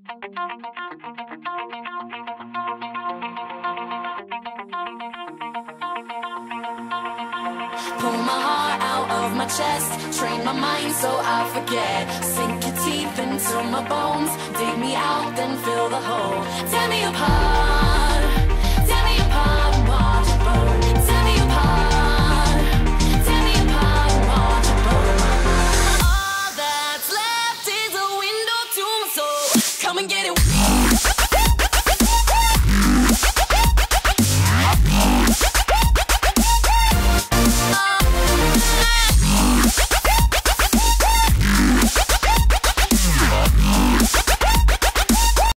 Pull my heart out of my chest, train my mind so I forget. Sink your teeth into my bones, dig me out, then fill the hole. Tear me apart.